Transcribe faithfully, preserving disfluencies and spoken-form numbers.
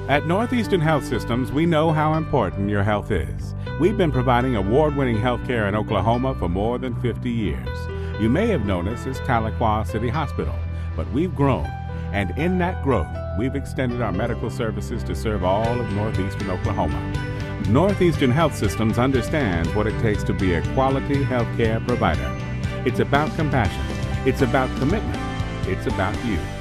At Northeastern Health Systems, we know how important your health is. We've been providing award-winning health care in Oklahoma for more than fifty years. You may have known us as Tahlequah City Hospital, but we've grown, and in that growth, we've extended our medical services to serve all of northeastern Oklahoma. Northeastern Health Systems understands what it takes to be a quality health care provider. It's about compassion. It's about commitment. It's about you.